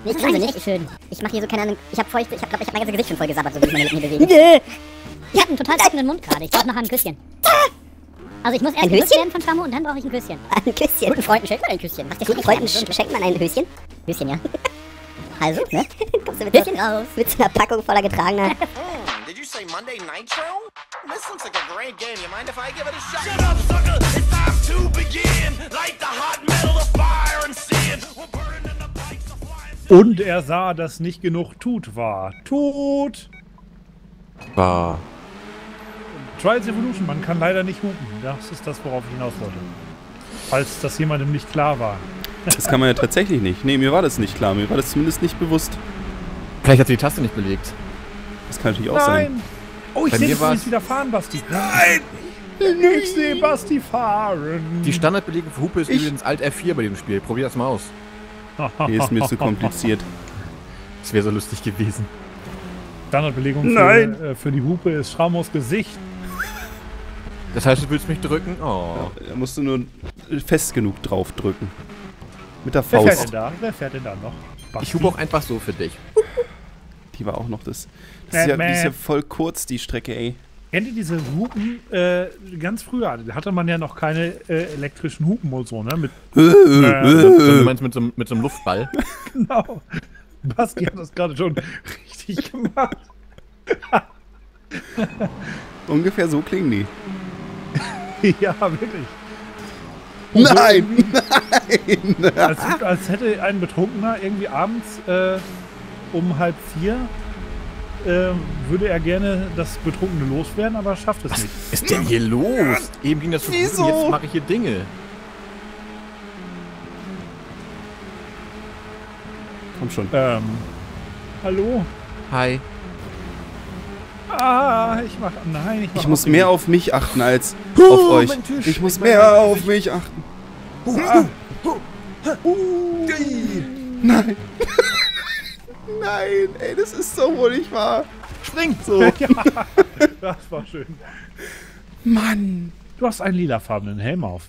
Nee, ich grinse nicht. Schön. Ich mache hier so keine Ahnung. Ich glaube, ich hab mein ganzes Gesicht schon voll gesabbert, so wie ich meine Lippen hier bewege. Ich hab einen total offenen Mund gerade. Ich brauche nachher ein Küsschen. Also ich muss erst geküsst werden von Famo und dann brauche ich ein Küsschen. Ein Küsschen? Guten Freunden schenkt man ein Küsschen. Guten Freunden schenkt man ein Höschen? Höschen, ja. Also, ne? Kommst du mit Höschen raus? Mit so einer Packung voller getragener... Did you say Monday Nitro? This looks like a great game. You mind if I give it a shot? Shut up, sucker! It's time to begin. Light the hot metal of fire and sin. We're burning in the bikes of flying. Und er sah, dass nicht genug Tut war. Tut! War. Trials Evolution, man kann leider nicht hupen. Das ist das, worauf ich hinaus wollte. Falls das jemandem nicht klar war. Das kann man ja tatsächlich nicht. Nee, mir war das nicht klar. Mir war das zumindest nicht bewusst. Vielleicht hat sie die Taste nicht belegt. Das kann natürlich auch sein. Oh, ich Bei sehe mir dich war's- wieder fahren, Basti. Nein! Ich sehe Basti fahren. Die Standardbelegung für Hupe ist übrigens Alt F4 bei dem Spiel. Probier das mal aus. Nee, ist mir zu kompliziert. Das wäre so lustig gewesen. Standardbelegung Nein. Für die Hupe ist Schraumos Gesicht. Das heißt, du willst mich drücken? Oh. Da musst du nur fest genug drauf drücken. Mit der Wer fährt denn Faust. da? Wer fährt denn da noch? Basti? Ich hupe auch einfach so für dich. Die war auch noch das. Das ist die ist ja voll kurz, die Strecke, ey. Kennt ihr diese Hupen ganz früher? Da hatte man ja noch keine elektrischen Hupen und so, ne? Mit, Du meinst mit so einem Luftball? genau. Basti hat das gerade schon richtig gemacht. Ungefähr so klingen die. Ja, wirklich. Nein! Nein! Als hätte ein Betrunkener irgendwie abends um 3:30 würde er gerne das Betrunkene loswerden, aber schafft es nicht. Was ist denn hier los? Eben ging das so gut Wieso? und jetzt mache ich hier Dinge. Komm schon. Hallo? Hi. Nein, Ich muss mehr auf mich achten als auf euch. mein Tisch. Ich muss mehr auf mich achten. Nein. Nein, ey, das ist so wohl nicht wahr. Spring! So. Ja, das war schön. Mann. Du hast einen lilafarbenen Helm auf.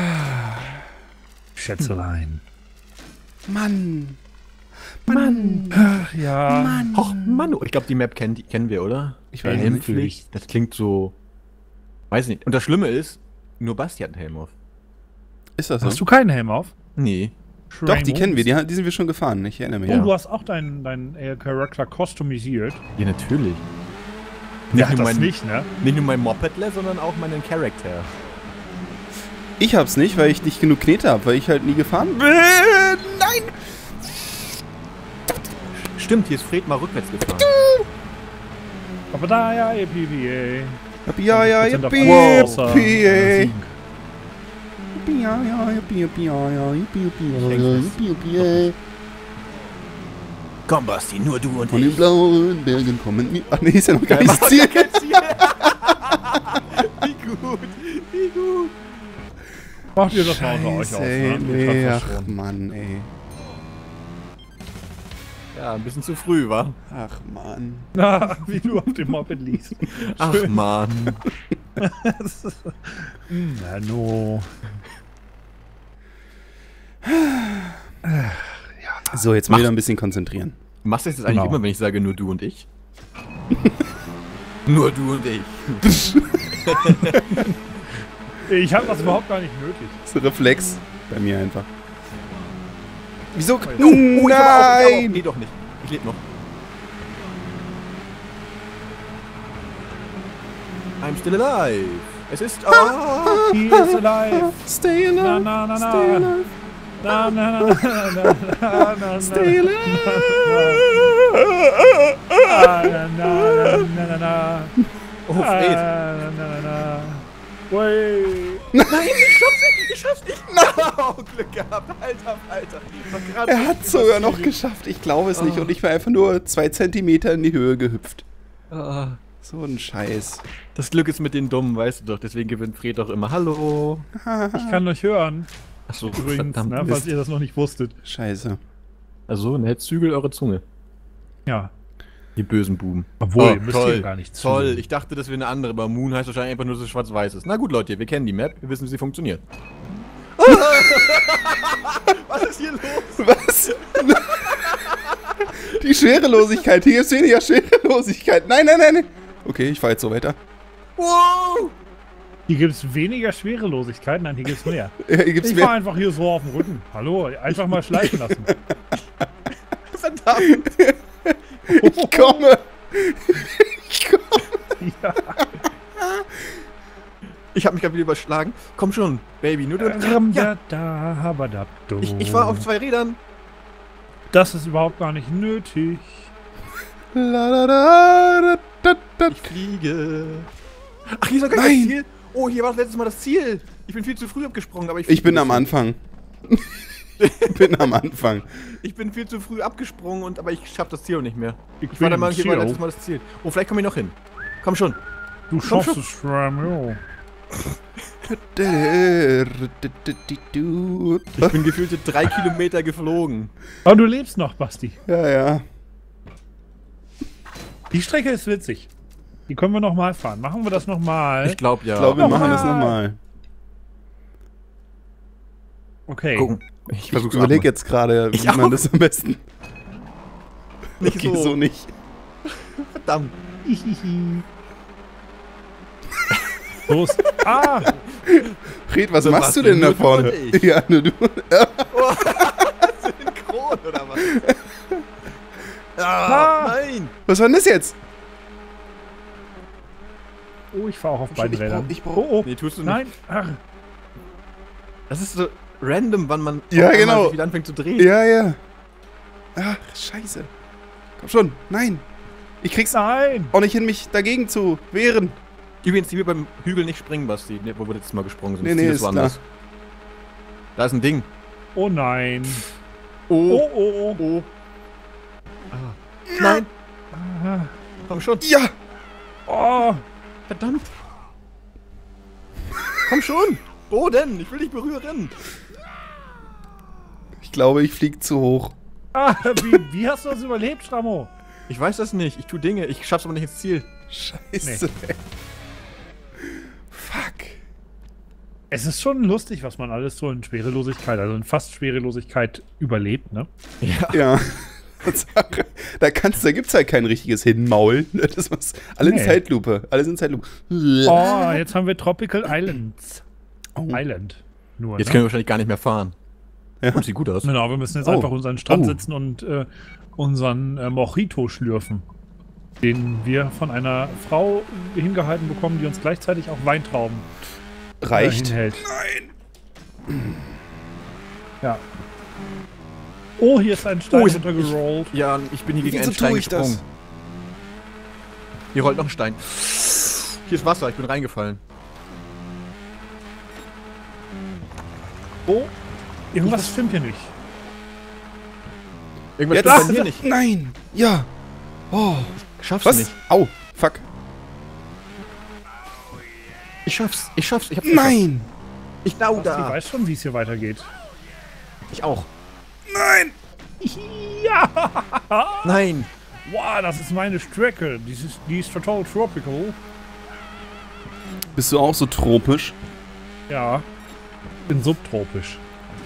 Schätzelein. Mann. Ach ja. Och, Manu. Ich glaube, die Map kennen wir, oder? Ich weiß nicht. Helmpflicht. Das klingt so... Weiß nicht. Und das Schlimme ist, nur Basti hat einen Helm auf. Ist das so? Hast du keinen Helm auf? Nee. Doch, die kennen wir. Die sind wir schon gefahren. Ich erinnere mich. Oh, du hast auch deinen Charakter customisiert. Ja, natürlich. Wer hat nur das mein- nicht, ne? Nicht nur mein Mopedler, sondern auch meinen Charakter. Ich hab's nicht, weil ich nicht genug Knete habe, weil ich halt nie gefahren bin. Nein! Stimmt, hier ist Fred mal rückwärts gefahren. Aber da ja, EPVA. Ja, ja, Prozent auf yippie, alles außer yippie. Sieg. Ja, ja, yippie, yippie, ja, ja, yippie, yippie, ja, ja, yippie, yippie. Komm, Basti, nur du und Von den ich. blauen Bergen kommen... Ach nee, ist ja noch gar nicht das Ziel. Wie gut, wie gut. Macht ihr das mal unter euch aus, Ey, ne? nee, Ich ach hab das schon. Mann, ey. Ja, ein bisschen zu früh, wa? Ach Mann. Na, wie du auf dem Moped liest. Ach, Mann. Nano. So, jetzt mal wieder ein bisschen konzentrieren. Machst du das jetzt eigentlich Genau. immer, wenn ich sage nur du und ich? Nur du und ich. Ich habe das überhaupt gar nicht nötig. Das ist ein Reflex bei mir einfach. Wieso? Ich hab auch- Nein! Nee, doch nicht. Ich lebe noch. I'm still alive. Es ist... He is alive. Stay Na, alive. na, na, Stay na. alive. Na, na, na, na, na, na, na, Stay alive. na, na, na, na, na. Oh, Fred. Na, na, na, na. Wait. Nein, ich schaff's nicht. No, Glück gehabt. Alter. Er hat sogar noch geschafft. Ich glaube es nicht. Und ich war einfach nur 2 Zentimeter in die Höhe gehüpft. So ein Scheiß. Das Glück ist mit den Dummen, weißt du doch. Deswegen gewinnt Fred doch immer. Hallo. Ich kann euch hören. Achso, Übrigens, ne, falls ihr das noch nicht wusstet. Scheiße. Also, ne, zügel eure Zunge. Ja. Die bösen Buben. Obwohl, ihr Oh, müsst hier gar nicht Toll, zügeln. ich dachte, das wäre eine andere, aber Moon heißt wahrscheinlich einfach nur so schwarz-weiß ist. Na gut, Leute, wir kennen die Map, wir wissen, wie sie funktioniert. Was ist hier los? Was? Die Schwerelosigkeit. Hier gibt's weniger Schwerelosigkeit. Nein, nein, nein. Okay, ich fahr jetzt so weiter. Wow! Hier gibt es weniger Schwerelosigkeit. Nein, hier gibt es mehr. Ja, hier gibt's Ich mehr. fahr einfach hier so auf dem Rücken. Hallo, einfach mal schleifen lassen. Verdammt! Ich komme. Ich komme. Ja. Ich habe mich gerade wieder überschlagen. Komm schon, Baby, nur du. Ja, ich war auf 2 Rädern. Das ist überhaupt gar nicht nötig. Ich fliege. Ach, hier ist doch gar Nein. kein Ziel. Oh, hier war das letzte Mal das Ziel. Ich bin viel zu früh abgesprungen, aber Ich bin am Anfang. Ich bin am Anfang. Ich bin viel zu früh abgesprungen, aber ich schaff das Ziel nicht mehr. Ich Ich war der bin Meinung, hier war Ziel. letztes Mal das Ziel. Oh, vielleicht komme ich noch hin. Komm schon. Du schaffst es, Ramiro. Ich bin gefühlte 3 Kilometer geflogen. Aber du lebst noch, Basti. Ja, ja. Die Strecke ist witzig. Die können wir nochmal fahren. Machen wir das nochmal? Ich glaube, ja. Ich glaube, wir machen Nochmal. das nochmal. Okay. Gucken. Ich Ich versuch's überlege jetzt gerade, wie Ich auch. man das am besten. Nicht Okay, so nicht. Verdammt. Los. Ah! Fred, was So, machst was du denn denn? da vorne? Nur du und ich. Ja, nur du. Synchron oder was? Ah. Nein. Was war denn das jetzt? Oh, ich fahre auch auf beiden Rädern. ich brauch- Oh, oh. Nee, tust du nicht. Nein. Ach. Das ist so random, wann man Ja, auf einmal genau. sich wieder anfängt zu drehen. Ja, ja. Ach, scheiße. Komm schon. Nein. Ich krieg's Nein. auch nicht hin, mich dagegen zu wehren. Übrigens, die wir beim Hügel nicht springen, Basti, ne, wo wir letztes Mal gesprungen sind. Nee, Das nee, Ziel ist woanders. Da ist ein Ding. Oh nein. Oh, Oh, oh, oh. oh. Nein, Ah. komm schon. Ja. Oh. Verdammt. Komm schon. Wo denn? Ich will dich berühren. Ich glaube, ich flieg zu hoch. Ah, wie hast du das überlebt, Stramo? Ich weiß das nicht. Ich tue Dinge. Ich schaff's aber nicht ins Ziel. Scheiße. Fuck. Es ist schon lustig, was man alles so in Schwerelosigkeit, also in fast Schwerelosigkeit überlebt, ne? Ja. Ja. Da gibt's halt kein richtiges Hinmaulen. Das was, alle in Nee. Zeitlupe. Alles in Zeitlupe. Oh, jetzt haben wir Tropical Islands. Oh. Island. Nur, Jetzt ne? können wir wahrscheinlich gar nicht mehr fahren. Ja. Und sieht gut aus. Genau, wir müssen jetzt Oh. einfach unseren Strand Oh. sitzen und unseren Mojito schlürfen. Den wir von einer Frau hingehalten bekommen, die uns gleichzeitig auch Weintrauben Reicht. hinhält. Nein. Ja. Oh, hier ist ein Stein Oh, ich- runtergerollt. Ja, ich bin hier gegen Wieso einen Stein tue ich das? gesprungen. Hier rollt noch ein Stein. Hier ist Wasser, ich bin reingefallen. Oh, irgendwas stimmt hier nicht. Irgendwas Jetzt. stimmt bei mir nicht. Nein. Ja. Oh. Schaff's Was? nicht. Au. Fuck. Ich schaff's. Ich hab's. Nein. Ich dau Basti da. weiß schon, wie es hier weitergeht. Ich auch. Nein. Ja! Nein. Wow, das ist meine Strecke. Die ist total tropical. Bist du auch so tropisch? Ja. Bin subtropisch.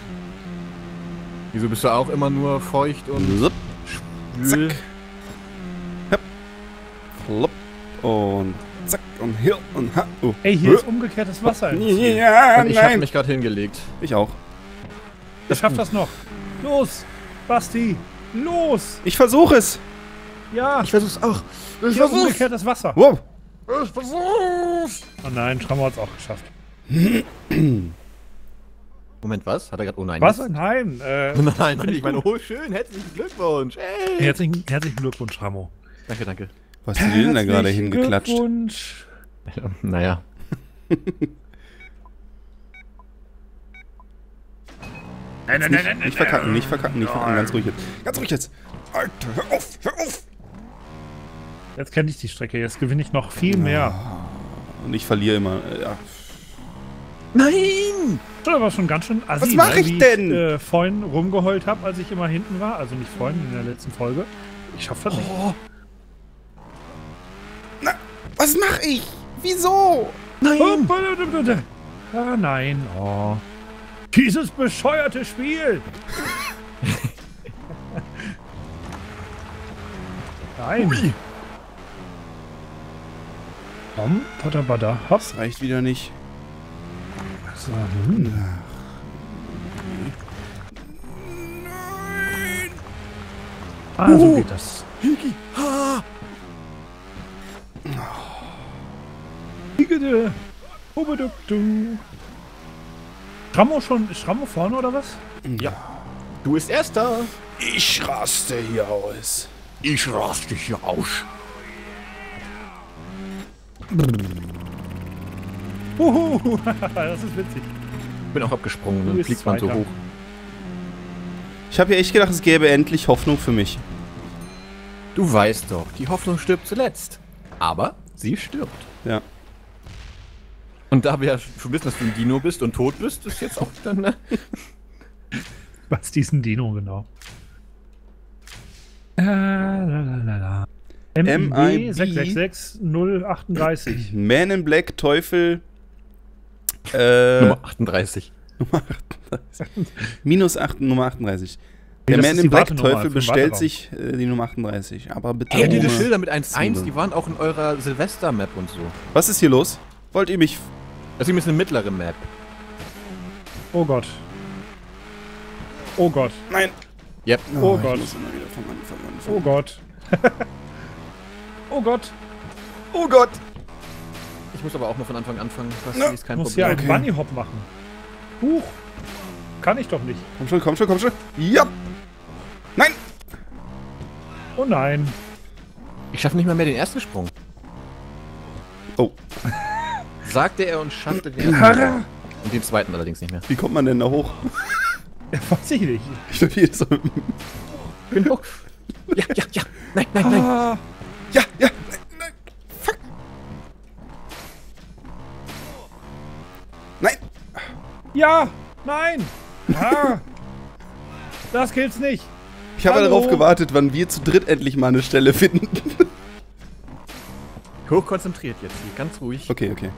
Wieso bist du auch immer nur feucht und Zup, schwül? zack. Hopp. Flop. Und zack. Und hier. Und ha. Oh. Ey, hier ist umgekehrtes Wasser im Ziel. Ja, Und ich habe nein. mich gerade hingelegt. Ich auch. Ich schaff das noch. Los, Basti. Los. Ich versuche es. Ja, Ich versuch's auch. hier umgekehrtes Wasser. Wow. Ich versuch's. Oh nein, Schrammer hat's auch geschafft. Moment, was? Hat er gerade... Oh nein. Was? jetzt- Nein. Nein, ich meine, oh schön, herzlichen Glückwunsch. Hey. Herzlichen Glückwunsch, Schrammo. Danke, danke. Was hast du denn da gerade hingeklatscht? Glückwunsch. Naja. Nein. Nicht verkacken, nicht verkacken, nicht verkacken. Ganz ruhig jetzt. Ganz ruhig jetzt. Alter, hör auf, hör auf. Jetzt kenne ich die Strecke. Jetzt gewinne ich noch viel mehr. Und ich verliere immer. Ja. Nein! Das war schon ganz schön assi, Was mach ne? ich Wie denn? Ich vorhin rumgeheult habe, als ich immer hinten war. Also nicht vorhin, in der letzten Folge. Ich schaff das nicht. Na, was mach ich? Wieso? Oh, bitte. Ah, nein. Oh. Dieses bescheuerte Spiel. Nein. Ui. Komm, bada, bada, hopp. Das reicht wieder nicht. So, Ah, so geht das. Hiki. Ha. Higede. Hubedukdu. Ist Schrammo vorne oder was? Ja. Du bist Erster. Ich raste hier aus. Ich raste hier aus. Huhu, das ist witzig. Bin auch abgesprungen, Du dann bist fliegt man so Zweiter. hoch. Ich habe ja echt gedacht, es gäbe endlich Hoffnung für mich. Du weißt doch, die Hoffnung stirbt zuletzt. Aber sie stirbt. Ja. Und da wir ja schon wissen, dass du ein Dino bist und tot bist, ist jetzt auch dann, ne? Was diesen Dino genau? Lalalala. MIB 666038. Man in Black, Teufel. Nummer 38. Nummer 38. Nee, Der das Man ist in die Black Wartenummer Teufel für den bestellt Warteraum. sich die Nummer 38. Aber bitte Ey, diese ohne Schilder mit 1.1, Symbol. die waren auch in eurer Silvester-Map und so. Was ist hier los? Wollt ihr mich... Das ist eine mittlere Map. Oh Gott. Oh Gott. Nein! Yep. Oh ich Gott. muss immer wieder vom Anfang anfangen. Oh Gott. Oh Gott. Oh Gott! Ich muss aber auch mal von Anfang anfangen. Das Ja. ist kein Ich muss hier Problem. einen Bunny Hop machen. Huch. Kann ich doch nicht. Komm schon, komm schon, komm schon. Ja! Nein! Oh nein. Ich schaffe nicht mal mehr den ersten Sprung. Oh, Sagte er und schaffte den ersten. Und den zweiten allerdings nicht mehr. wie kommt man denn da hoch? Ja, weiß ich nicht. Ich glaube, hier ist so... Bin hoch. Ja, ja, ja. Nein, nein, nein. Ah, Ja, ja! Nein, nein! Fuck! Nein! ja. Nein. Ah. Das gilt's nicht. Ich habe Hallo? darauf gewartet, wann wir zu dritt endlich mal eine Stelle finden. Hochkonzentriert jetzt hier. Ganz ruhig. Okay, okay.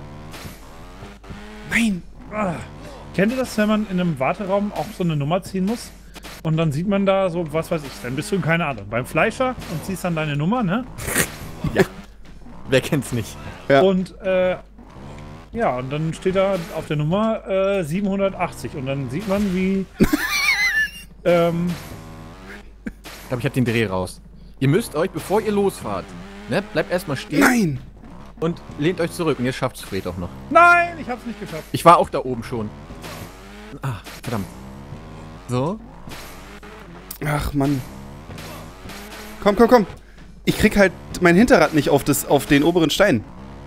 Nein! Ah. Kennt ihr das, wenn man in einem Warteraum auch so eine Nummer ziehen muss? Und dann sieht man da so, was weiß ich, dann bist du, keine Ahnung, beim Fleischer und ziehst dann deine Nummer, ne? Wer kennt's nicht? Ja. Und, ja, und dann steht da auf der Nummer 780 und dann sieht man, wie, Ich glaube, ich hab den Dreh raus. Ihr müsst euch, bevor ihr losfahrt, ne, bleibt erstmal stehen Nein! und lehnt euch zurück. Und ihr schafft's Fred auch noch. nein, ich hab's nicht geschafft. Ich war auch da oben schon. Ah, verdammt. So. Ach, Mann. Komm, komm, komm. Ich krieg halt mein Hinterrad nicht auf den oberen Stein.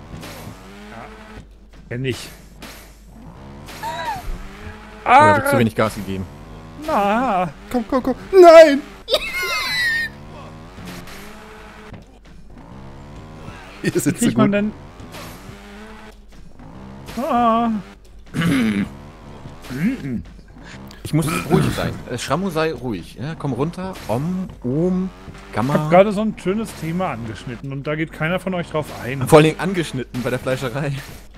Kenn ich. Oder hab ich zu wenig Gas gegeben? Na, Komm, komm, komm. Nein! Hier wie sitzt du kriegt man gut. denn... Ah, Ich muss ruhig sein. Schrammo sei ruhig. Ja, komm runter. Ohm, ich hab Gamma. gerade so ein schönes Thema angeschnitten und da geht keiner von euch drauf ein. Vor allen Dingen angeschnitten bei der Fleischerei.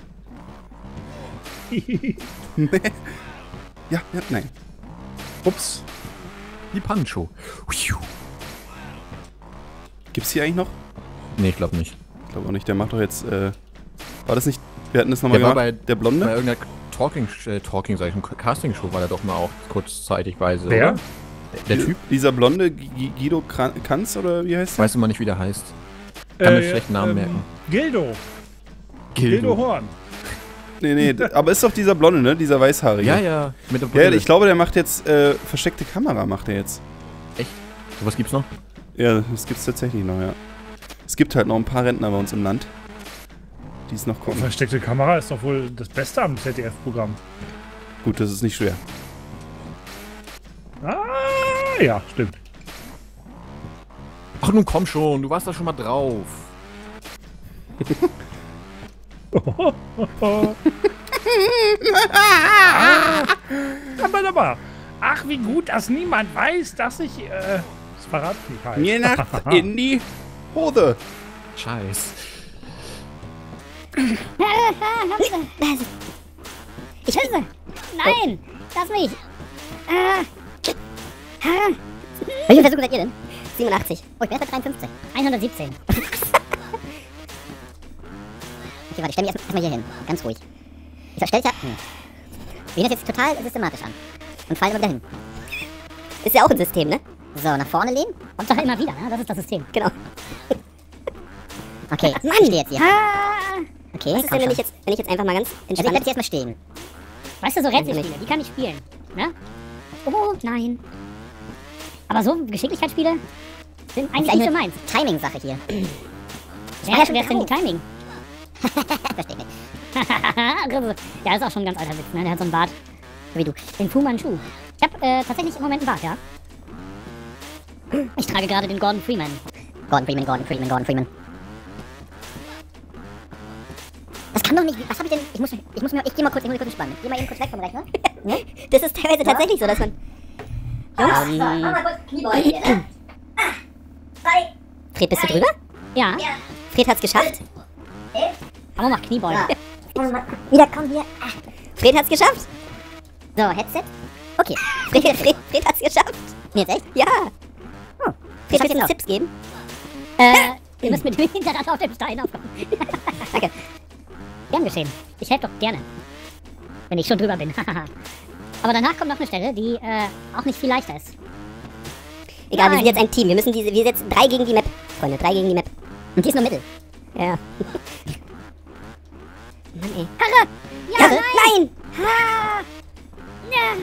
Ja, ja, nein. Ups. Die Pancho. Gibt's hier eigentlich noch? Nee, ich glaube nicht. Ich glaube auch nicht. Der macht doch jetzt, war das nicht... Wir hatten das nochmal Der war gemacht. Der Bei Blonde? irgendeiner Talking, sag ich, Castingshow war der doch mal auch kurzzeitigweise. Wer? Oder? Der Typ? Dieser Blonde, Guido Kanz, oder wie heißt der? Weiß immer nicht, wie der heißt. Kann mir schlecht Namen merken. Gildo. Gildo Horn. Nee, nee, aber ist doch dieser Blonde, ne? Dieser Weißhaarige. Ja, ja. Mit der Ja, Brille. ich glaube, der macht jetzt, versteckte Kamera macht er jetzt. Echt? So was gibt's noch? Ja, das gibt's tatsächlich noch, ja. Es gibt halt noch ein paar Rentner bei uns im Land, die es noch kommen. Versteckte Kamera ist doch wohl das Beste am ZDF-Programm. Gut, das ist nicht schwer. Ah, ja, stimmt. Ach nun komm schon, du warst da schon mal drauf. Aber. Ach, wie gut, dass niemand weiß, dass ich, das verrat nicht halt. Mir Nacht in die Hose. Scheiß. Ich höre. Nein, lass mich. Welchen Versuch seid ihr denn? 87. Oh, ich bin erst bei 53. 117. Okay, warte, ich stell mich erstmal hier hin. Ganz ruhig. Ich stell dich ja... Wir gehen das jetzt total systematisch an. Und fallen immer wieder hin. Ist ja auch ein System, ne? So, nach vorne lehnen. Und dann immer wieder, ne? Das ist das System. Genau. Okay, Mann! ich stehe jetzt hier. Okay, Was ist denn, wenn ich jetzt einfach mal ganz Also ich entspannt... werde jetzt erstmal stehen. Weißt du, so Rätselspiele, die kann ich spielen. Ne? Oh, nein. Aber so Geschicklichkeitsspiele sind eigentlich nicht so meins. Timing-Sache hier. Wer ist denn die Timing? Verstehe nicht. Ja, ist auch schon ein ganz alter Witz, ne? Der hat so einen Bart. So wie du. Den Fu Manchu. Ich habe tatsächlich im Moment einen Bart, ja? Ich trage gerade den Gordon Freeman. Gordon Freeman. Das kann doch nicht... Was hab ich denn... Ich geh mal kurz entspannen. Geh mal eben kurz weg vom Rechner. Ne? Das ist teilweise tatsächlich so, dass man... Jungs, mach mal kurz Kniebeugen hier, ne? Fred, bist du drüber? Ja. Fred hat's geschafft. Aber mach Kniebeugen. Wieder, komm hier. Fred hat's geschafft. So, Headset. Okay. Fred hat's geschafft. Nee, jetzt echt? Ja. Oh. Fred, willst du uns Tipps geben? Ihr müsst mit dem Hinterrad auf dem Stein aufkommen. Danke. Gern geschehen. Ich helfe doch gerne. Wenn ich schon drüber bin. Aber danach kommt noch eine Stelle, die auch nicht viel leichter ist. Egal, wir Nein. sind jetzt ein Team. Wir sind 3 gegen die Map. Freunde, 3 gegen die Map. Und die ist nur Mittel. Ja. Mann, ey. Karre! Ja, Karre? nein! Ha! Ja!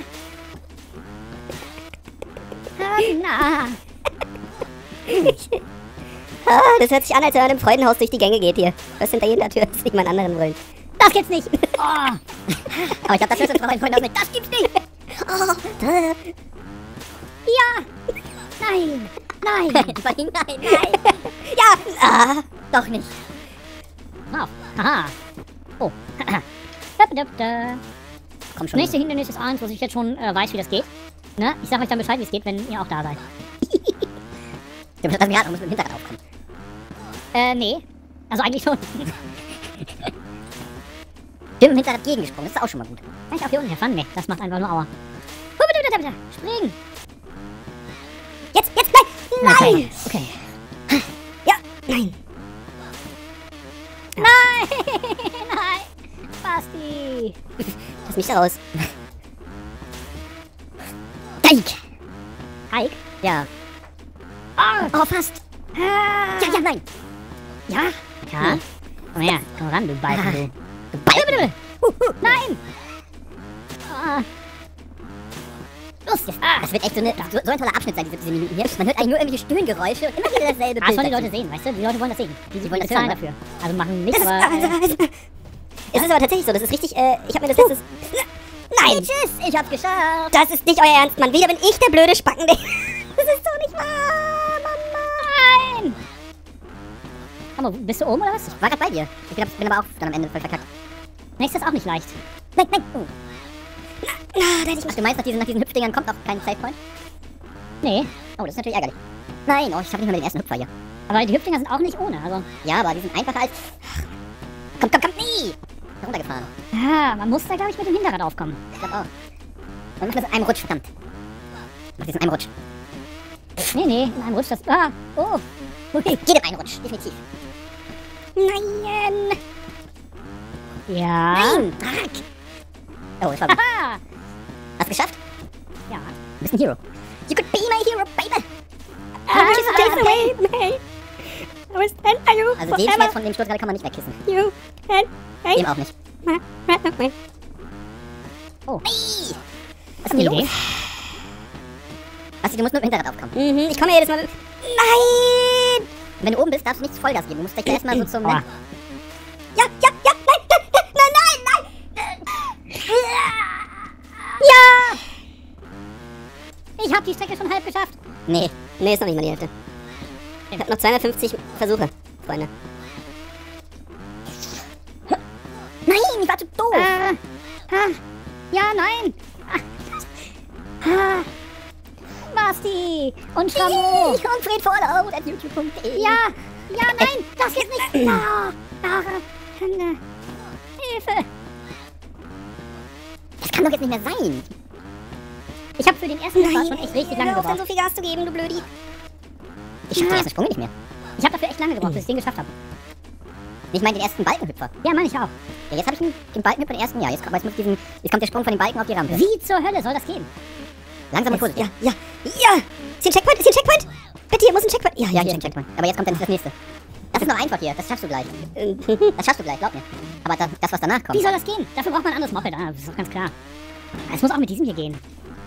Na! Das hört sich an, als wenn man im Freudenhaus durch die Gänge geht hier. Was hinter jeder Tür ist, nicht mal einen anderen wollen. Das gibt's nicht! Oh. Aber ich glaube, das hört sich von Freunden aus nicht. Das gibt's nicht! Oh, Ja! Nein! Nein! ja! Doch nicht. Auf. Haha. Oh. Komm schon. Nächste Hindernis ist eins, wo ich jetzt schon weiß, wie das geht. Ne? Ich sag euch dann Bescheid, wie es geht, wenn ihr auch da seid. Du musst gerade mit dem Hinterrad aufkommen. Nee. Also eigentlich schon. Bin mit dem Hinterrad gegengesprungen, das ist auch schon mal gut. Kann ich auch hier unten herfahren? Nee, das macht einfach nur Aua. Springen! Jetzt, nein! Okay. Ja, nein. Nein! Basti! Lass mich da raus. Heik? Ja. Oh, fast! Ja, nein. Ja? Ja? Komm her, komm ran, du Balken, du. Du Balken! Nein! Ah. Los, jetzt! Das wird echt so ein toller Abschnitt sein, diese Minuten hier. Man hört eigentlich nur irgendwelche Stöhngeräusche und immer wieder dasselbe Das wollen die dazu. Leute sehen, weißt du? Die Leute wollen das sehen. Die wollen das bezahlen hören, dafür. Also machen nicht, Das aber... ist, es ist aber tatsächlich so, das ist richtig, ich habe mir das letztes... Nein! Tschüss, ich hab's geschafft! Das ist nicht euer Ernst, Mann. Wieder bin ich der blöde Spacken. Das ist doch nicht wahr, Mann. Nein! Aber bist du oben oder was? Ich war gerade bei dir. Ich bin aber auch dann am Ende voll verkackt. Nächstes ist auch nicht leicht. Nein. Oh. Da hätte ich Ach, du meinst, nach diesen Hüpfdingern kommt noch kein Savepoint? Nee. Oh, das ist natürlich ärgerlich. Nein, ich schaffe nicht mal den ersten Hüpfer hier. Aber die Hüpfdinger sind auch nicht ohne, also... Ja, aber die sind einfacher als... Komm, nee! Runtergefahren. Ja, man muss da, glaube ich, mit dem Hinterrad aufkommen. Ich glaube auch. Dann machen wir das in einem Rutsch, verdammt. Mach das in einem Rutsch. Nee, in einem Rutsch das... Ah, oh. Okay, geht in einen Rutsch, definitiv. Nein! Ja. Nein! Drack! Oh, das war gut. Haha. Hast du geschafft? Ja. Du bist ein Hero. You could be my hero, baby! Just chase away, me! I will stand by you Also den Schmerz von dem Sturz gerade kann man nicht wegkissen. You and Dem auch nicht. Oh. Was ist Die denn hier Idee. los? Basti, du musst nur im Hinterrad aufkommen. Ich komme ja jedes Mal... Nein! Und wenn du oben bist, darfst du nicht Vollgas geben. Du musst gleich erstmal so zum... Aua. Ja, nein! Ja! Ich hab die Strecke schon halb geschafft. Nee, ist noch nicht mal die Hälfte. Ich hab noch 250 Versuche, Freunde. Nein, ich war zu doof. Ja, nein. Basti und Schamo. Und Fred Fallout at youtube.de. Ja, nein, das geht nicht. Hilfe. Das kann doch jetzt nicht mehr sein. Ich habe für den ersten Start schon echt richtig lange Hör auf, dann gebraucht. so viel Gas zu geben, du Blödi. Ich schaff den ersten Sprung nicht mehr. Ich habe dafür echt lange gebraucht, bis ich den geschafft habe. Ich meine den ersten Balkenhüpfer. Ja, meine ich auch. Ja, jetzt habe ich den Balkenhüpfer im ersten Jahr. Jetzt kommt der Sprung von den Balken auf die Rampe. Wie zur Hölle soll das gehen? Langsam und vorsichtig. Ja. Ist hier ein Checkpoint? Ist hier ein Checkpoint? Bitte, hier muss ein Checkpoint. Ja, hier ist ein Checkpoint. Aber jetzt kommt dann das nächste. Das ist noch einfach hier. Das schaffst du gleich. Das schaffst du gleich, glaub mir. Aber das, was danach kommt. Wie soll das gehen? Dafür braucht man ein anderes Moped. Ah, das ist doch ganz klar. Es muss auch mit diesem hier gehen.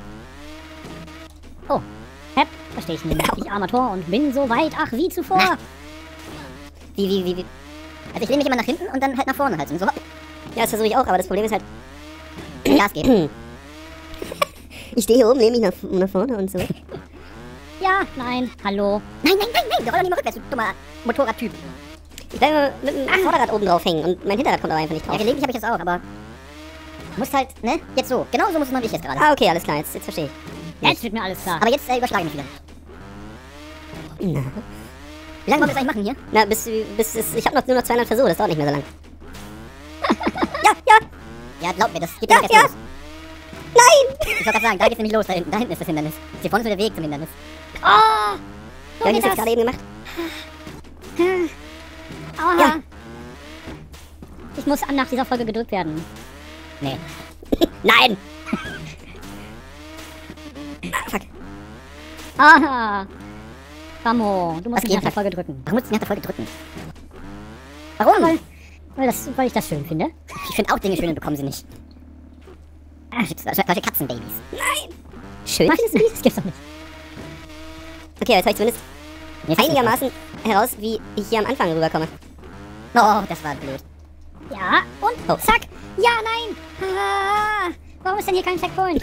Oh. Verstehe ich nicht. Ich Armator und bin so weit. Ach, wie zuvor. Na. Wie? Also ich lehne mich immer nach hinten und dann halt nach vorne halt. So, hopp. Ja, das versuche ich auch, aber das Problem ist halt, Gas geben. ich stehe hier oben, lehne mich nach vorne und so. Ja, nein, hallo. Nein. Wir rollen nicht mal rückwärts, du dummer Motorradtyp. Ich bleibe mit dem Vorderrad oben drauf hängen und mein Hinterrad kommt aber einfach nicht Ja, drauf. gelegentlich habe ich das auch, aber... Musst halt, ne? Jetzt so. Genau so musst du machen wie ich jetzt gerade. Ah, okay, alles klar, jetzt verstehe ich. Jetzt wird mir alles klar. Aber jetzt überschlage ich mich wieder. Wie lange wollen wir das eigentlich machen hier? Na, ich habe nur noch 200 Versuche, das dauert nicht mehr so lang. Ja, glaub mir, das geht Ja, jetzt ja. los. Nein! Ich wollte gerade sagen, da geht's nämlich los, da hinten ist das Hindernis. Hier vorne ist so der Weg zum Hindernis. Oh! So Ja, geht ich hab's jetzt das. gerade eben gemacht. Aua. Ja. Ich muss nach dieser Folge gedrückt werden. Nee. Nein! Ah, fuck. Aha. Ramo, du musst Was mich geht nach der da? Folge drücken. Warum musst du nach der Folge drücken? Warum? Weil ich das schön finde. Ich finde auch Dinge schön und bekomme sie nicht. Solche Katzenbabys. Schön. Was? Das gibt's doch nicht. Okay, jetzt habe ich zumindest Nee, das ist nicht einigermaßen heraus, wie ich hier am Anfang rüberkomme. wahr. Oh, das war blöd. Ja, und Oh. zack. Ja, nein. Ah, warum ist denn hier kein Checkpoint?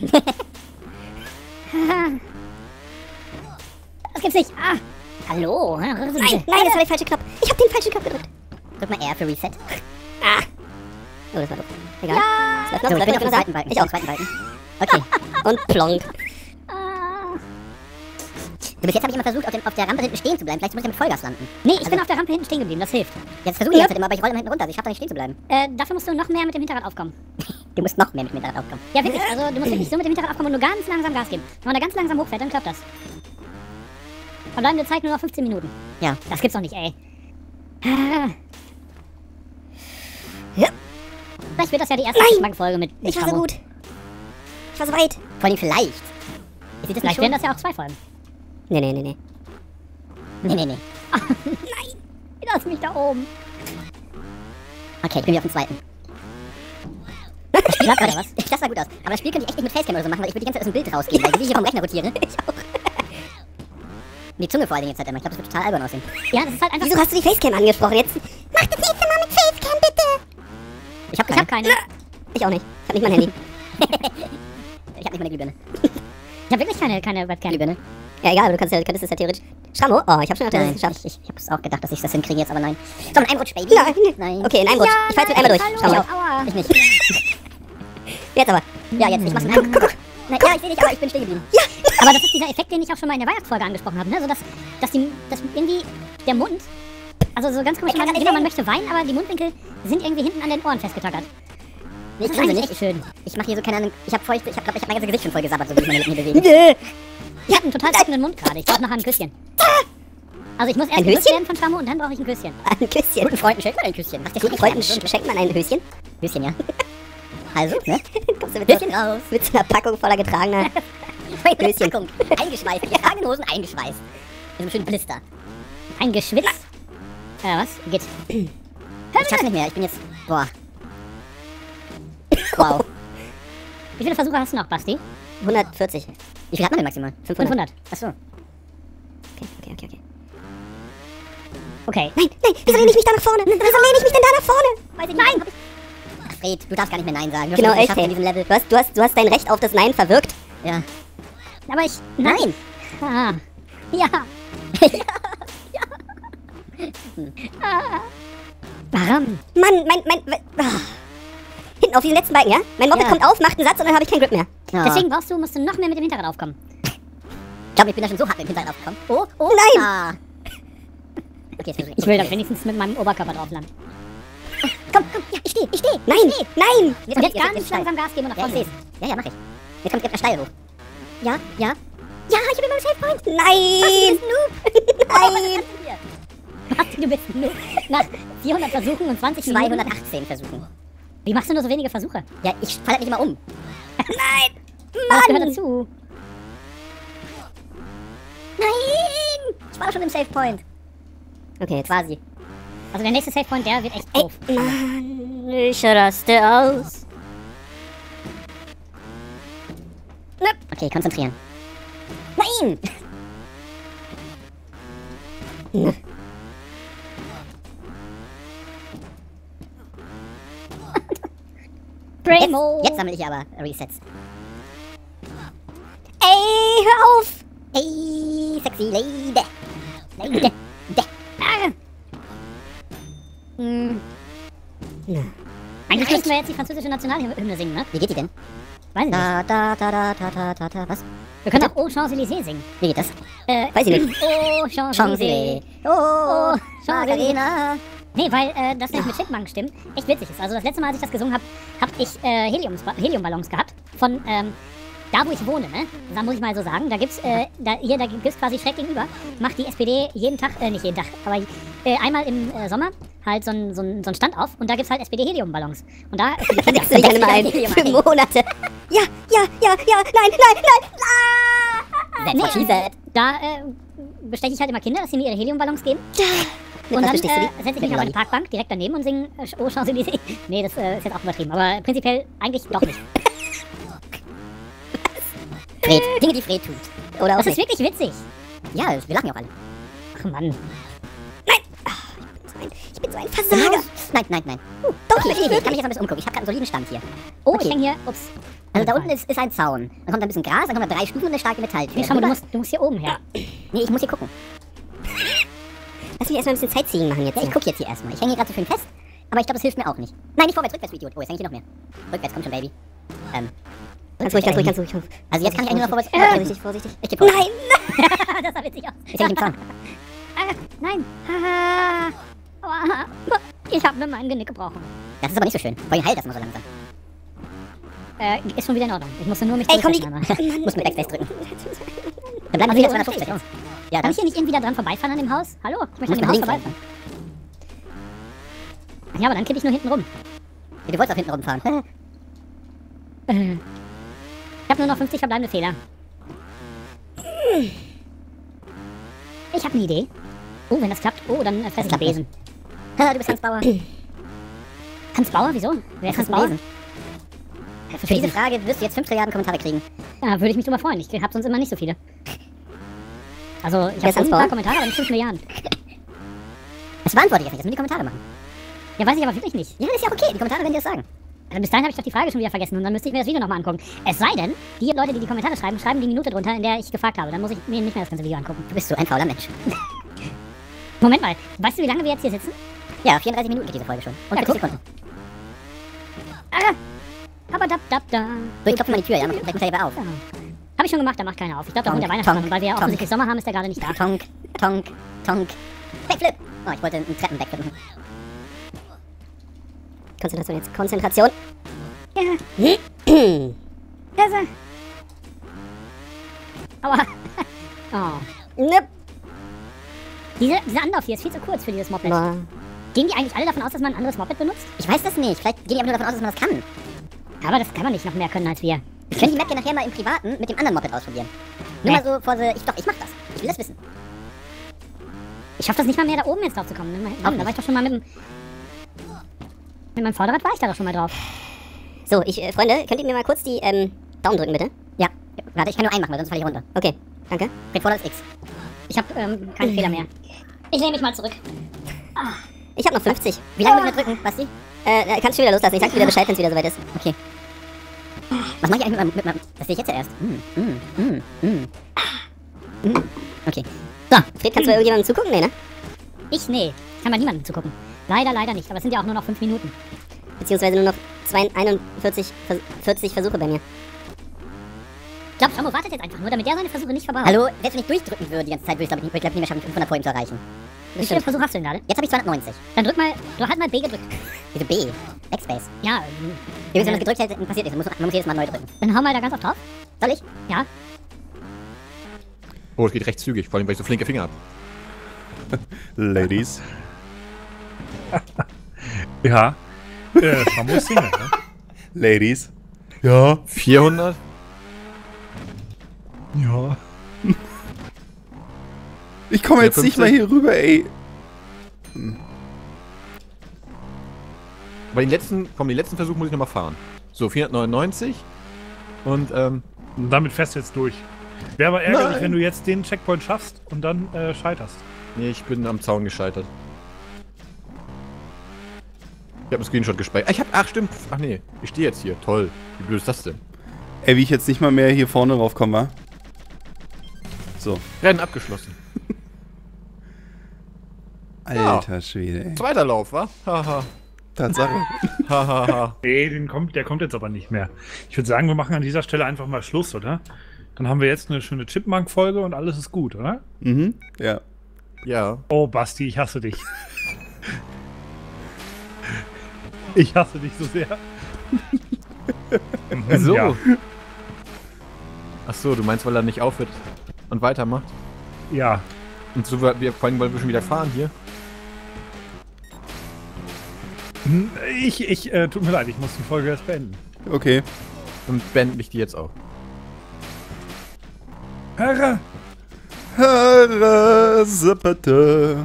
Das gibt's nicht. Ah. Hallo. Nein, das war der falsche Knopf. Ich habe den falschen Knopf gedrückt. Drück mal R für Reset. Oh, das war doof. Egal. Ja. Das So, ich bin auf dem noch zweiten Balken. Ich auch. Zweiten Balken. Okay. Und plonk. Ah. Bis jetzt habe ich immer versucht, auf der Rampe hinten stehen zu bleiben. Vielleicht muss ich ja mit Vollgas landen. Nee, ich bin auf der Rampe hinten stehen geblieben. Das hilft. Jetzt versuche ich das immer, aber ich rolle immer hinten runter. Also ich schaffe da nicht stehen zu bleiben. Dafür musst du noch mehr mit dem Hinterrad aufkommen. Du musst noch mehr mit mir da aufkommen. Ja, wirklich. Also, du musst wirklich so mit dem Hinterrad aufkommen und nur ganz langsam Gas geben. Wenn man da ganz langsam hochfährt, dann klappt das. Verbleibende Zeit nur noch 15 Minuten. Ja. Das gibt's doch nicht, ey. Ah. Ja. Vielleicht wird das ja die erste Schmackfolge mit Ich war so Camo. gut. Ich war so weit. Vor allem vielleicht. Ist das nicht Vielleicht schon? werden das ja auch 2 Folgen. Nee. Nee. Nein! Lass mich da oben. Okay, ich bin wieder auf dem zweiten. Das Spiel hat oder was? Das sah gut aus. Aber das Spiel könnte ich echt nicht mit Facecam oder so machen, weil ich würde die ganze Zeit aus dem Bild rausgehen, weil ich hier vom Rechner rotiere. Ich auch. Die Zunge vor allen Dingen jetzt halt immer. Ich glaube, das wird total albern aussehen. Ja, das ist halt einfach. Wieso hast du die Facecam angesprochen jetzt? Mach das nächste Mal mit Facecam, bitte. Ich habe Ich hab keine. Ich auch nicht. Ich hab nicht mein Handy. Ich habe nicht meine Glühbirne. Ich hab wirklich keine Webcam. Glühbirne? Ja, egal, aber du könntest es ja theoretisch. Schrammo? Oh, ich hab schon gedacht, dass Nein, es geschafft. ich habe es auch gedacht, dass ich das hinkriege jetzt, aber nein. So, mit einem Rutsch, Baby. Nein. Okay, in einem Rutsch. Ich fall jetzt mit einmal durch. Hallo. Schau mal. Aua. Ich nicht. Jetzt aber. Ja, jetzt. Ich mach's mit einem. Guck. Nein, ja, ich sehe dich, aber ich bin stehen geblieben. Aber das ist dieser Effekt, den ich auch schon mal in der Weihnachtsfolge angesprochen habe, ne? So, dass irgendwie der Mund, also so ganz komisch, man möchte weinen, aber die Mundwinkel sind irgendwie hinten an den Ohren festgetackert. Nee, Das ist ich grinse eigentlich nicht. echt schön. Ich mache hier so keine Ahnung. Ich habe mein ganzes Gesicht schon voll gesabbert, so wie ich meine Lippen hier bewege. Ich habe einen total offenen Mund gerade. Ich brauche nachher ein Küsschen. Also ich muss erst Ein gedrückt Höschen? werden von Schwammo und dann brauche ich ein Küsschen. Ein Küsschen. Guten Freunden schenkt man ein Küsschen. Mach dir Guten Freunden schenkt man ein Höschen. Küsschen, ja. Also, ne? Kommst du Küsschen raus. mit so einer Packung voller getragener Höschen. Packung. Eingeschweißt. Die Kragenhosen eingeschweißt. Mit einem schönen Blister. Ein Geschwitz. Was? Geht. Ich schaff's nicht mehr. Ich bin jetzt... Boah. Wow. Wie viele Versuche hast du noch, Basti? 140. Wie viel hat man denn maximal? 500. Achso. Okay. Okay. Nein, wieso lehne ich mich da nach vorne? Wieso lehne ich mich denn da nach vorne? Weiß ich nicht. Nein! Ach, Fred, du darfst gar nicht mehr Nein sagen. Du hast Genau, es echt, geschafft in hey. diesem Level. Du hast dein Recht auf das Nein verwirkt. Ja. Aber ich... Nein! Ah. Ja. Warum? Mann, hinten auf diesen letzten Balken, ja? Mein Moped Ja. kommt auf, macht einen Satz und dann habe ich keinen Grip mehr. Ja. Deswegen musst du noch mehr mit dem Hinterrad aufkommen. Ich glaube, ich bin da schon so hart mit dem Hinterrad aufgekommen. Oh, Nein! Ah. Okay, jetzt versuche Ich will dann wenigstens mit meinem Oberkörper drauf landen. Komm, ja, ich steh. Nein! Und jetzt ganz steil. langsam Gas geben und nach Ja, ich vorne seh's. Ja, mach ich. Jetzt kommt der steil hoch. Ja, ja. Ja, ich bin beim Save Point. Nein! Nein! Was, du bist nur nach 400 Versuchen und 20 Minuten? 218 Versuchen. Wie machst du nur so wenige Versuche? Ja, ich falle halt nicht immer um. Nein! Das gehört Mann! dazu. Nein! Ich war schon im Save Point. Okay, jetzt. Quasi. Also der nächste Save Point, der wird echt doof. Mann, ich raste aus. Okay, konzentrieren. Nein! Primo! Jetzt sammle ich aber Resets. Ey, hör auf! Hey, sexy Lady. Lady. Eigentlich müssten wir jetzt die französische Nationalhymne singen, ne? Wie geht die denn? Weiß ich nicht. Was? Wir können auch Oh Champs-Élysées singen. Wie geht das? Weiß ich nicht. Oh Champs-Élysées. Champs-Élysées. Oh, Margarina. Nee, weil das nämlich mit Chipmunk-Stimmen echt witzig ist. Also das letzte Mal, als ich das gesungen habe, habe ich Heliumballons gehabt von da, wo ich wohne, ne? Da muss ich mal so sagen, da gibt's quasi schräg gegenüber, macht die SPD jeden Tag, nicht jeden Tag, aber einmal im Sommer halt so einen Stand auf und da gibt's halt SPD-Heliumballons. Und da für die Kinder, Deckst du dich dann immer ein? Für Monate. Ja, ja, ja, ja, nein, nein, nein! That's what she said. Da besteche ich halt immer Kinder, dass sie mir ihre Heliumballons geben. Und dann setze ich mich auf eine Parkbank direkt daneben und singe Oh Champs-Élysées. Nee, das ist jetzt auch übertrieben, aber prinzipiell eigentlich doch nicht. Fred. Dinge, die Fred tut. Oder auch Das ist nicht. wirklich witzig. Ja, wir lachen ja auch alle. Ach Mann. Ich bin so ein Versager. Nein. Doch, ich kann mich jetzt ein bisschen umgucken. Ich habe gerade einen soliden Stand hier. Oh, Okay. ich hänge hier. Ups. Also da unten ist ein Zaun. Dann kommt ein bisschen Gras, dann kommen da 3 Stufen und eine starke Metalltür. Nee, schau mal, du musst hier oben her. Nee, ich muss hier gucken. Lass mich erstmal ein bisschen Sightseeing machen jetzt. Ja, ich gucke jetzt hier erstmal. Ich hänge hier gerade so schön fest, aber ich glaube, das hilft mir auch nicht. Nein, nicht vorwärts, rückwärts, du Idiot. Oh, jetzt hänge ich hier noch mehr. Rückwärts, komm schon, Baby. Ganz ruhig, ganz ruhig, ganz ruhig. Also jetzt kann ich eigentlich nur noch vorwärts. Vorsichtig, vorsichtig. Ich gebe Nein! Das sah witzig aus. Ich hänge im Zaun. Nein. Aua. Ich habe mir mein Genick gebrochen. Das ist aber nicht so schön. Vorhin heilt das immer so langsam. Ist schon wieder in Ordnung. Ich musste nur mich Ey, komm, zurücksetzen, aber- Muss mit Backspace drücken. Dann bleiben wir wieder 250. Ja, Kann dann ich hier nicht irgendwie da dran vorbeifahren an dem Haus? Hallo? Ich möchte Muss an dem man Haus links vorbeifahren. Ja, aber dann kippe ich nur hinten rum. Du wolltest auch hinten rumfahren. Ich habe nur noch 50 verbleibende Fehler. Ich habe eine Idee. Oh, wenn das klappt. Oh, dann fresse ich einen klappt Besen. Du bist Hans Bauer. Hans Bauer? Wieso? Wer ist Hans Kannst du Bauer? lesen? Für diese Frage wirst du jetzt 5 Trilliarden Kommentare kriegen. Ja, würde ich mich drüber freuen. Ich habe sonst immer nicht so viele. Also, ich Wer habe ist Hans ein paar Bauer? Kommentare, aber nicht 5 Milliarden. Das beantworte ich jetzt nicht, das müssen die Kommentare machen. Ja, weiß ich aber wirklich nicht. Ja, das ist ja okay, die Kommentare werden dir das sagen. Also bis dahin habe ich doch die Frage schon wieder vergessen und dann müsste ich mir das Video nochmal angucken. Es sei denn, die Leute, die die Kommentare schreiben, schreiben die Minute drunter, in der ich gefragt habe. Dann muss ich mir nicht mehr das ganze Video angucken. Du bist so ein fauler Mensch. Moment mal, weißt du, wie lange wir jetzt hier sitzen? Ja, 34 Minuten geht diese Folge schon. Und Ja, 50 guck. Sekunden. Aber da. So, ich klopfe mal die Tür, ja, vielleicht muss er lieber auf. Ja. Habe ich schon gemacht, da macht keiner auf. Ich glaube, da Tonk, wohnt der Weihnachtsmann tonk, und weil wir ja tonk. offensichtlich Sommer haben, ist der gerade nicht da. Tonk, tonk, tonk. Backflip! Oh, ich wollte einen Treppen-Backflip machen. Konzentration jetzt. Konzentration. Ja. Hesse. Aua. Oh. Nip. Dieser Anlauf hier ist viel zu kurz für dieses Moped. Boah. Gehen die eigentlich alle davon aus, dass man ein anderes Moped benutzt? Ich weiß das nicht. Vielleicht gehen die einfach nur davon aus, dass man das kann. Aber das kann man nicht noch mehr können als wir. Ich könnte die Map ja nachher mal im Privaten mit dem anderen Moped ausprobieren. Nur mal so vor the... Ich mach das. Ich will das wissen. Ich schaffe das nicht mal mehr, da oben jetzt drauf zu kommen. Da war ich doch schon mal mit meinem Vorderrad war ich da doch schon mal drauf. So, Freunde, könnt ihr mir mal kurz die Daumen drücken, bitte? Ja. Warte, ich kann nur einen machen, weil sonst falle ich runter. Okay, danke. Red vor als X. Ich habe keine Fehler mehr. Ich lehne mich mal zurück. Ich habe noch 50. Wie lange müssen wir drücken, Basti? Kannst du wieder loslassen. Ich sag dir wieder Bescheid, wenn es wieder soweit ist. Okay. Was mache ich eigentlich mit meinem... Das sehe ich jetzt ja erst. Okay. So, Fred, kannst du bei irgendjemandem zugucken? Nee, ne? Nee. Ich kann bei niemandem zugucken. Leider nicht. Aber es sind ja auch nur noch 5 Minuten. Beziehungsweise nur noch 40 Versuche bei mir. Ich glaube, Tomo wartet jetzt einfach nur, damit der seine Versuche nicht verbaut. Hallo, selbst wenn ich durchdrücken würde die ganze Zeit, würde ich nicht mehr schaffen, 500 vor ihm zu erreichen. Wie viele Versuche hast du denn gerade? Jetzt habe ich 290. Dann du halt mal B gedrückt. Diese B. Backspace. Ja, Übrigens, wenn man das gedrückt hätte, passiert nichts. Man muss jedes Mal neu drücken. dann hau mal da ganz oft drauf. Soll ich? Ja. Oh, es geht recht zügig, vor allem, weil ich so flinke Finger habe. Ladies. Ja. Schammo ist Single, ne? Ladies. Ja. 400? Ja. Ich komme jetzt nicht 450? mal hier rüber, ey. Aber den letzten Versuch muss ich nochmal fahren. So, 499. Und, Und damit fährst du jetzt durch. Wäre aber ärgerlich, Nein. wenn du jetzt den Checkpoint schaffst und dann scheiterst. nee, ich bin am Zaun gescheitert. Ich habe einen Screenshot gespeichert. Ach, stimmt. Ach nee, ich stehe jetzt hier. Toll. Wie blöd ist das denn? Ey, wie ich jetzt nicht mal mehr hier vorne raufkomme, wa? So. Rennen abgeschlossen. Alter Schwede, ey. Zweiter Lauf, wa? Haha. Tatsache. Hahaha. Nee, der kommt jetzt aber nicht mehr. Ich würde sagen, wir machen an dieser Stelle einfach mal Schluss, oder? Dann haben wir jetzt eine schöne Chipmunk-Folge und alles ist gut, oder? Mhm, ja. Ja. Oh, Basti, ich hasse dich. Ich hasse dich so sehr. Wieso? Ja. Ach so, du meinst, weil er nicht aufhört und weitermacht? Ja. Und so, vor allem, weil wir schon wieder fahren hier. Tut mir leid, ich muss die Folge erst beenden. Okay. Und beende ich die jetzt auch. Herre! Herre, Sippete.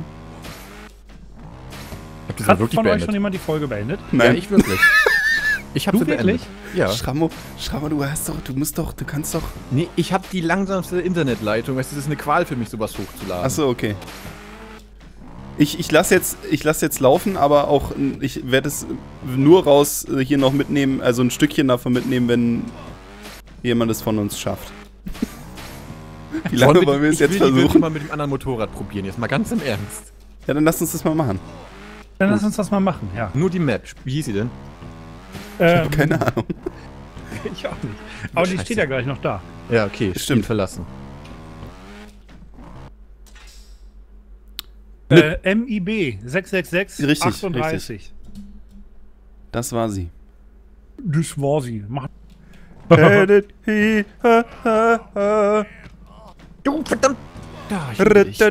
Ich hab das Hat wirklich von euch beendet. schon jemand die Folge beendet? Ja, Nein. ich wirklich. Ich hab Du sie beendet. wirklich? Ja. Schrammo, du kannst doch. Nee, ich hab die langsamste Internetleitung. Weißt du, das ist eine Qual für mich, sowas hochzuladen. Achso, okay. Ich lasse jetzt laufen, aber auch ich werde es nur raus hier noch mitnehmen, also ein Stückchen davon mitnehmen, wenn jemand es von uns schafft. Wie lange wollen wir es jetzt Ich will versuchen? mal mit dem anderen Motorrad probieren, jetzt mal ganz im Ernst. Ja, dann lass uns das mal machen. Dann lass uns das mal machen, ja. Nur die Map. Wie hieß sie denn? Keine Ahnung. Ich auch nicht. Aber die Scheiße. steht ja gleich noch da. Ja, okay. Stimmt. Spiel verlassen. MIB 666 Richtig, 38. Das war sie. Das war sie. Mach Du, verdammt! Da, ich liebe dich.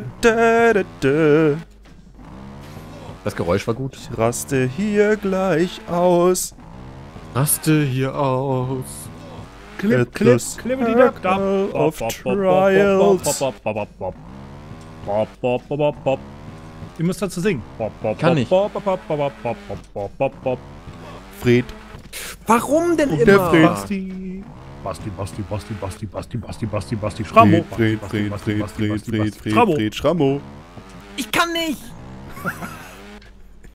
Das Geräusch war gut. Ich raste hier gleich aus. Raste hier aus. Clip, Etwas klippity-dap-dap. of trials. Ihr müsst dazu singen. Kann ich. Fred. Warum denn der immer? Fred. Basti. Schrammo. Fred, Schrammo. Ich kann nicht!